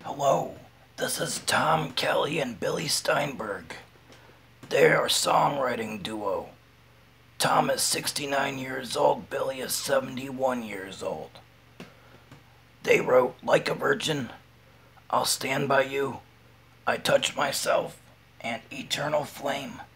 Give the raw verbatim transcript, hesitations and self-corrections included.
Hello, this is Tom Kelly and Billy Steinberg. They are a songwriting duo. Tom is sixty-nine years old, Billy is seventy-one years old. They wrote Like a Virgin, I'll Stand By You, I Touch Myself, and Eternal Flame.